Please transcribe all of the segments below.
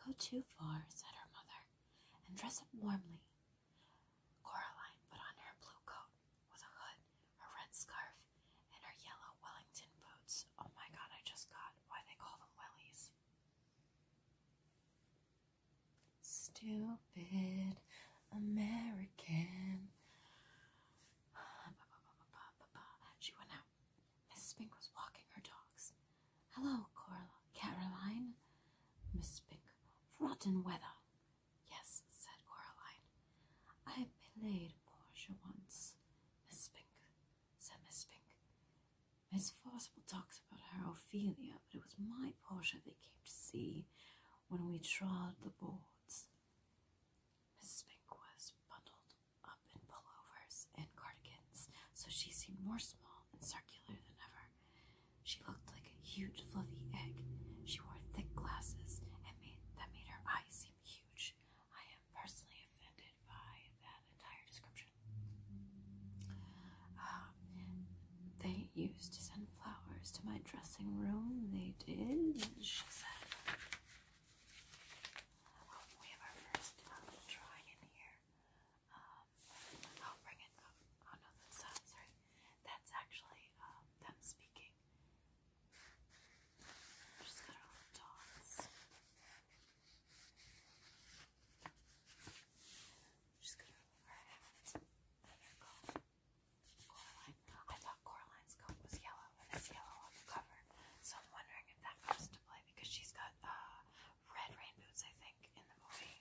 go too far, said her mother, and dress up warmly. Coraline put on her blue coat with a hood, her red scarf, and her yellow Wellington boots. Oh my god, I just got why they call them wellies. Stupid American. She went out. Miss Spink was walking her dogs. Hello, Caroline. Miss Spink. Rotten weather. Yes, said Coraline. I played Portia once. Miss Spink, said Miss Spink. Miss Forcible talks about her Ophelia, but it was my Portia they came to see when we trod the boards. Miss Spink was bundled up in pullovers and cardigans, so she seemed more small and circular than ever. She looked like a huge fluffy egg. She wore thick glasses that made her eyes seem huge. I am personally offended by that entire description. They used to send flowers to my dressing room. They did, she said. We have our first drawing in here. I'll bring it up. Oh no, sorry. That's actually them speaking. She's got her little dogs. She's got her hat and her coat. Coraline. I thought Coraline's coat was yellow, and it's yellow on the cover. So I'm wondering if that comes into play because she's got red rain boots, I think, in the movie.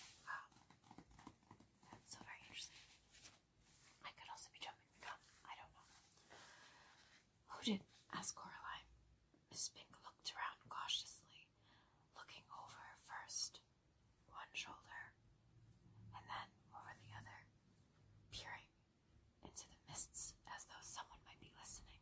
So very interesting. I could also be jumping the gun. I don't know. Who did? Asked Coraline. Miss Spink looked around cautiously, looking over first one shoulder and then over the other, peering into the mists as though someone might be listening.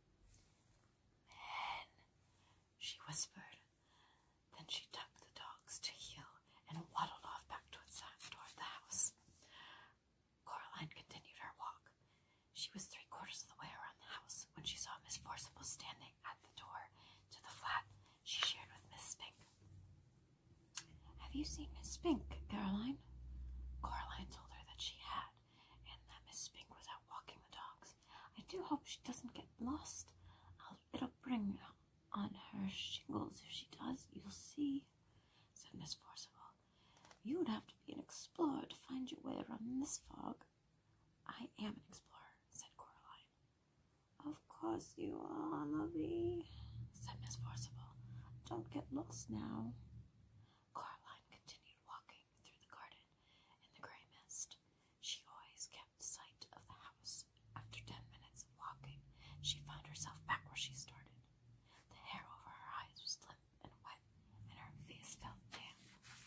Men, she whispered. Then she tucked the dogs to heel and waddled off back toward the house. Coraline continued her walk. She was 3/4 of the way around the house when she saw Miss Forcible standing at the door to the flat she shared with Miss Spink. Have you seen Miss Spink, Caroline? Coraline told her that she had, and that Miss Spink was out walking the dogs. I do hope she doesn't get lost. It'll bring on her shingles if she does, you'll see, said Miss Forcible. You would have to be an explorer to find your way around this fog. I am an explorer, said Coraline. Of course you are, lovey, said Miss Forcible. Don't get lost now. Coraline continued walking through the garden in the gray mist. She always kept sight of the house. After 10 minutes of walking, she found herself back where she started. The hair over her eyes was limp and wet, and her face felt damp.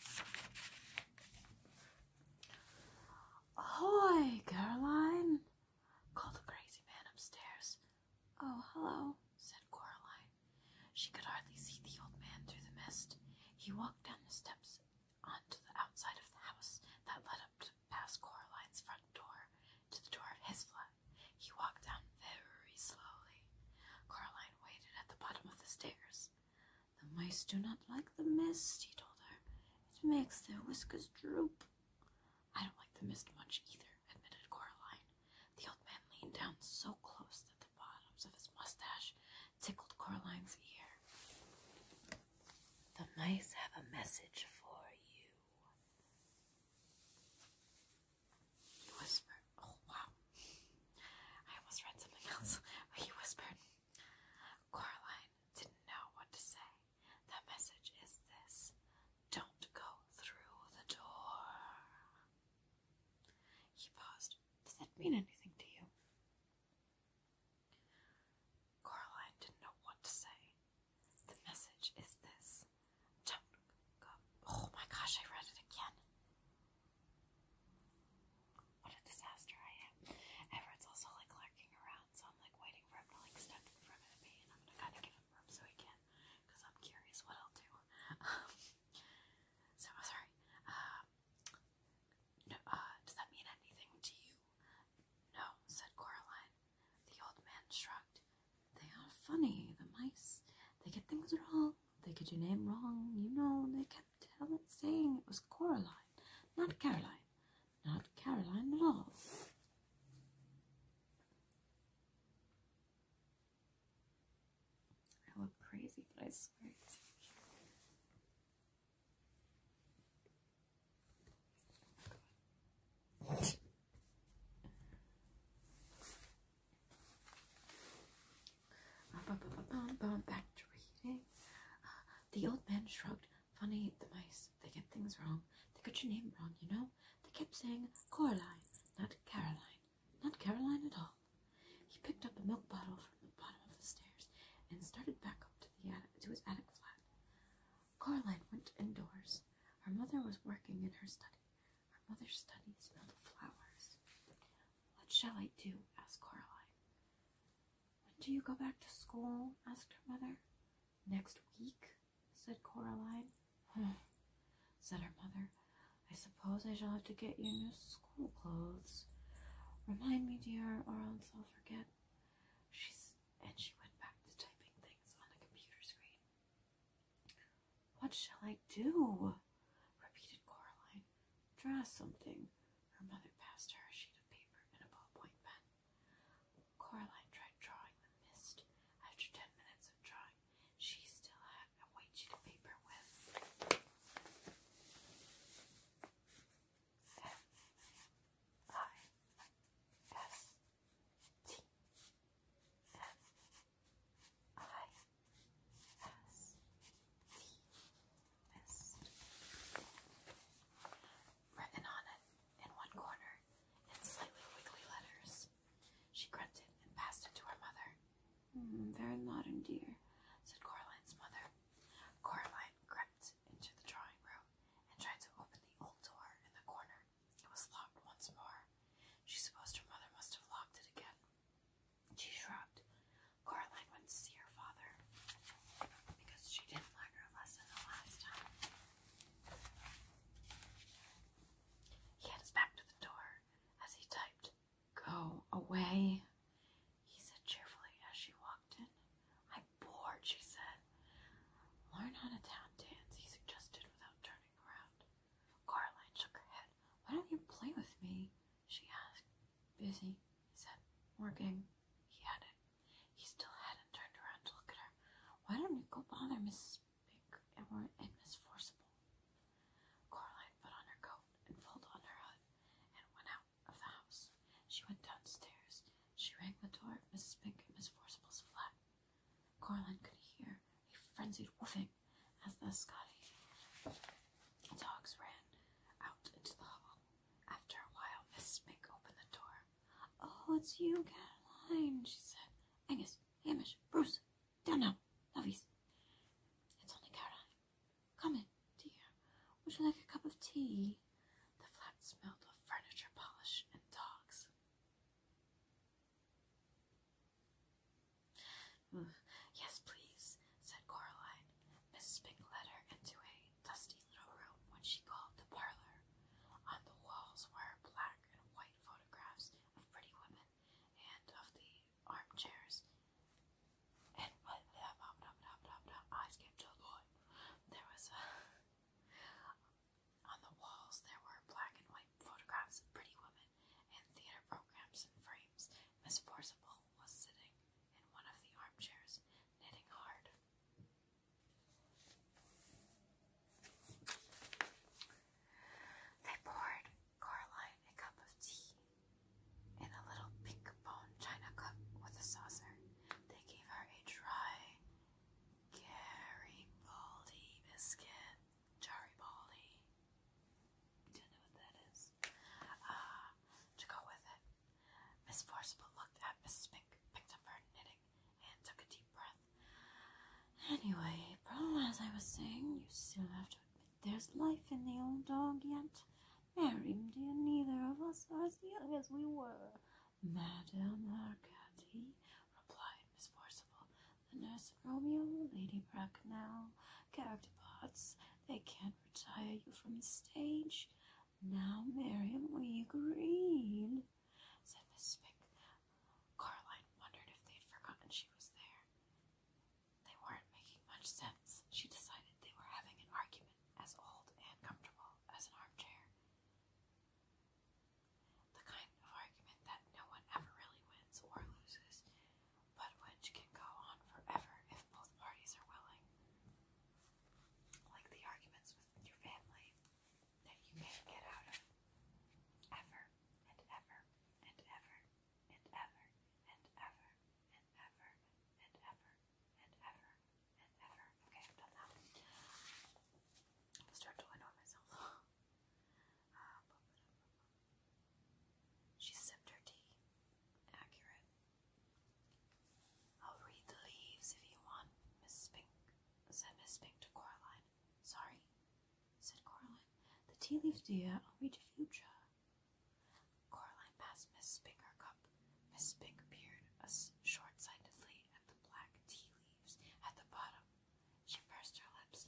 Ahoy, Caroline, called the crazy man upstairs. Oh, hello, said Coraline. She could hardly see the old man through the mist. He walked down the steps onto the outside of the house that led up past Coraline's front door to the door of his flat. He walked down very slowly. Coraline waited at the bottom of the stairs. The mice do not like the mist, he told her. It makes their whiskers droop. I don't like the mist much either, admitted Coraline. The old man leaned down so close that the bottoms of his mustache tickled Coraline's ear. The mice have a message for you, he whispered. Oh, wow. I almost read something else. He whispered. Coraline didn't know what to say. The message is this. Don't go through the door. He paused. Does that mean anything to you? Coraline didn't know what to say. The message is this. Don't go. not Caroline. Not Caroline at all. I look crazy, but I swear it's back to reading. The old man shrugged. Funny, the mice, they get things wrong. They got your name wrong, you know? They kept saying Coraline, not Caroline. Not Caroline at all. He picked up a milk bottle from the bottom of the stairs and started back up to his attic flat. Coraline went indoors. Her mother was working in her study. Her mother's study smelled of flowers. What shall I do? Asked Coraline. When do you go back to school? Asked her mother. Next week, said Coraline. Said her mother. I suppose I shall have to get you new school clothes. Remind me, dear, or else I'll forget. And she went back to typing things on the computer screen. What shall I do? Repeated Coraline. Draw something. Her mother passed her a sheet of paper and a ballpoint pen. Coraline tried drawing the mist. After 10 minutes of drawing, she still had a white sheet of paper with written on it in one corner in slightly wiggly letters. She grunted and passed it to her mother. Very modern, dear, said Coraline's mother. Coraline crept into the drawing room and tried to open the old door in the corner. It was locked once more. She supposed her mother must have locked it again. She shrugged. Coraline went to see her father because she didn't learn her lesson the last time. He had his back to the door as he typed, "Go away," he said cheerfully as she walked in. "I'm bored," she said. "Learn how to tap dance," he suggested without turning around. Coraline shook her head. "Why don't you play with me?" she asked. "Busy," he said. "Working," he added. He still hadn't turned around to look at her. "Why don't you go bother Miss Spink and Miss Forcible?" Coraline put on her coat and pulled on her hood and went out of the house. She went downstairs. She rang the door of Miss Spink and Miss Forcible's flat. Coraline could hear a frenzied woofing as the Scotty dogs ran out into the hall. After a while, Miss Spink opened the door. "Oh, it's you, Caroline," she said. "Angus, Hamish, Bruce, down now, lovies." "It's only Caroline. Come in, dear. Would you like a cup of tea?" The flat smelled of furniture polish and dogs. "Yes, please," said Coraline. Miss Spink led her into a dusty little room which she called the parlor. On the walls were black and white photographs of pretty women and of the armchairs. And I skipped a lot. On the walls there were black and white photographs of pretty women and theater programs in frames. Miss Forcible was sitting in one of the armchairs, knitting hard. They poured Coraline a cup of tea in a little pink bone china cup with a saucer. They gave her a dry Garibaldi biscuit. Garibaldi. Don't know what that is. To go with it. Miss Forcible looked at Miss Spink, picked up her knitting, and took a deep breath. "Anyway, Bro, as I was saying, you still have to admit there's life in the old dog yet. Mary, dear, neither of us are as young as we were." "Madame Arcady," replied Miss Forcible. "The Nurse and Romeo, Lady Bracknell, character parts. They can't retire you from the stage." "Now, Miriam, we agreed," said Miss Spink. Coraline wondered if they'd forgotten she was there. They weren't making much sense. She decided they were having an argument as old and comfortable as an armchair. tea leaves, dear. I'll read your future. Coraline passed Miss Spink her cup. Miss Spink peered short-sightedly at the black tea leaves at the bottom. She pursed her lips.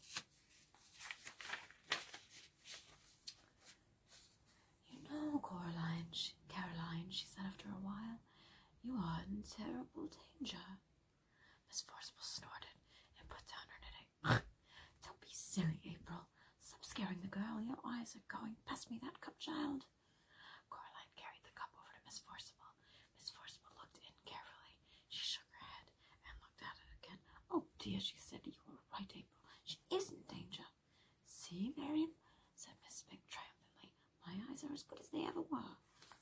You know, Caroline, she said after a while, you are in terrible danger. Miss Forcible snorted and put down her knitting. Don't be silly, April. Stop scaring the girl. Your eyes are going. Pass me that cup, child. Coraline carried the cup over to Miss Forcible. Miss Forcible looked in carefully. She shook her head and looked at it again. Oh, dear, she said. You were right, April. She is in danger. See, Miriam, said Miss Spink triumphantly. My eyes are as good as they ever were.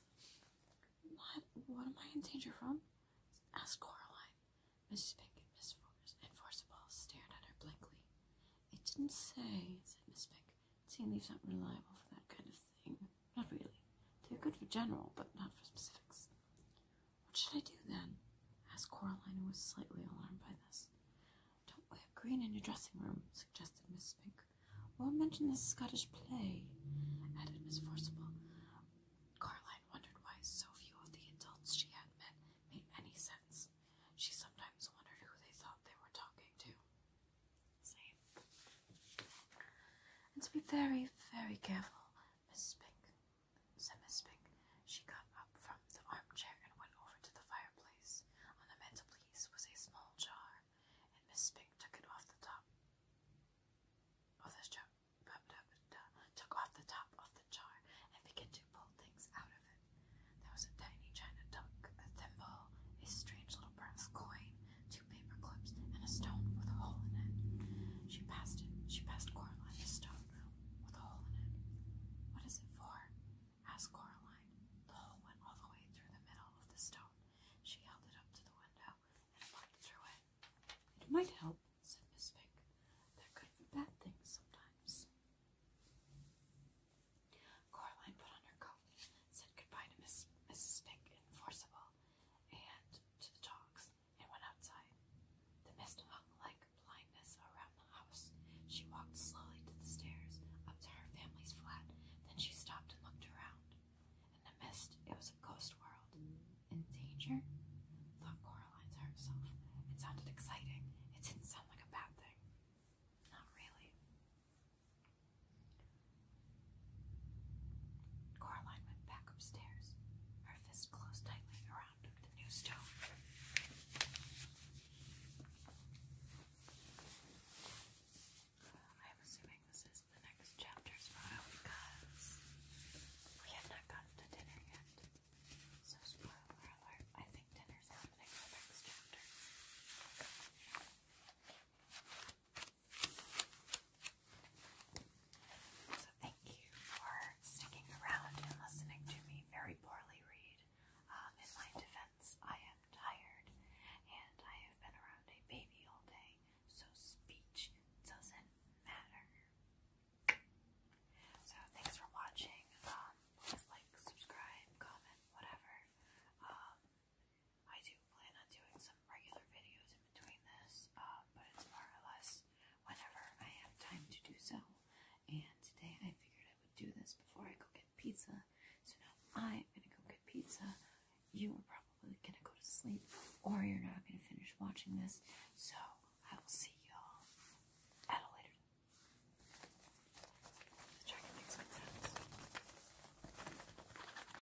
What am I in danger from? Asked Coraline. Miss Spink and Forcible stared at her blankly. It didn't say, said Miss Spink. Tea leaves aren't reliable for that kind of thing. Not really. They're good for general, but not for specifics. What should I do then? Asked Coraline, who was slightly alarmed by this. Don't wear green in your dressing room, suggested Miss Spink. Or mention the Scottish play, added Miss Forcible. Coraline wondered why so few of the adults she had met made any sense. She sometimes wondered who they thought they were talking to. Same. And to be very, very careful, Miss Spink, said Miss Spink. She got up from the armchair and went over to the fireplace. On the mantelpiece was a small jar, and Miss Spink took it off the top of the jar, took off the top of the jar and began to pull things out of it. There was a tiny china duck, a thimble, a strange little brass coin, 2 paper clips, and a stone with a hole in it. She passed Coraline the stone with a hole in it. What is it for? Asked Coraline. The hole went all the way through the middle of the stone. She held it up to the window and looked through it. It might help, said Miss Spink. They're good for bad things sometimes. Coraline put on her coat, said goodbye to Mrs. Spink and Forcible, and to the dogs, and went outside. The mist hung like blindness around the house. She walked slowly to the stairs, up to her family's flat. Then she stopped and looked around. In the mist, it was a ghost world. In danger? Thought Coraline to herself. It sounded exciting. It didn't sound like a bad thing. Not really. Coraline went back upstairs, her fist closed tightly around the new stone. I'm assuming this is the next chapter's photo because we have not gotten to dinner yet. So spoiler alert, I think dinner's happening in the next chapter. So thank you for sticking around and listening to me very poorly read. In my defense, I am tired and I have been around a baby all day, so speech doesn't matter. So thanks for watching. Please like, subscribe, comment, whatever. I do plan on doing some regular videos in between this, but it's more or less whenever I have time to do so. And today I figured I would do this before I go get pizza. So now I'm gonna go get pizza. You are probably gonna go to sleep, or you're not gonna finish watching this. So